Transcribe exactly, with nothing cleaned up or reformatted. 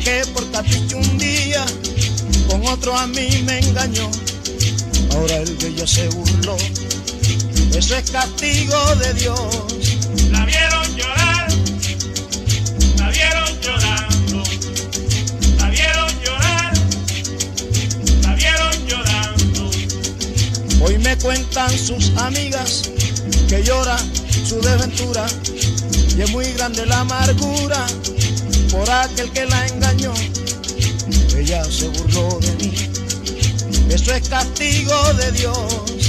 que por capricho un día con otro a mí me engañó. Ahora el de ella se burló, eso es castigo de Dios. La vieron llorar, la vieron llorando, la vieron llorar, la vieron llorando. Hoy me cuentan sus amigas que llora su desventura y es muy grande la amargura por aquel que la engañó. Ella se burló de mí, eso es castigo de Dios.